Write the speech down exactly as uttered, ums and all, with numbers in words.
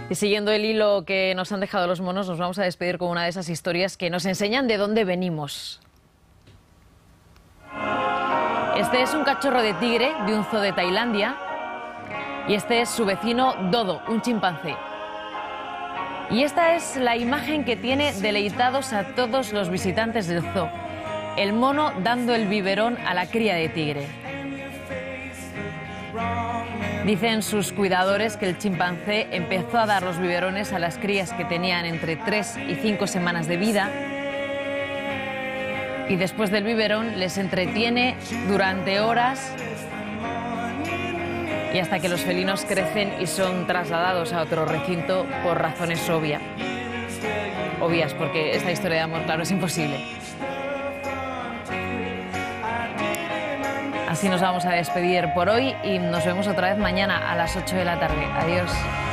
Y siguiendo el hilo que nos han dejado los monos, nos vamos a despedir con una de esas historias que nos enseñan de dónde venimos. Este es un cachorro de tigre de un zoo de Tailandia y este es su vecino Dodo, un chimpancé. Y esta es la imagen que tiene deleitados a todos los visitantes del zoo. El mono dando el biberón a la cría de tigre. Dicen sus cuidadores que el chimpancé empezó a dar los biberones a las crías que tenían entre tres y cinco semanas de vida y después del biberón les entretiene durante horas y hasta que los felinos crecen y son trasladados a otro recinto por razones obvias. Obvias, porque esta historia de amor, claro, es imposible. Así nos vamos a despedir por hoy y nos vemos otra vez mañana a las ocho de la tarde. Adiós.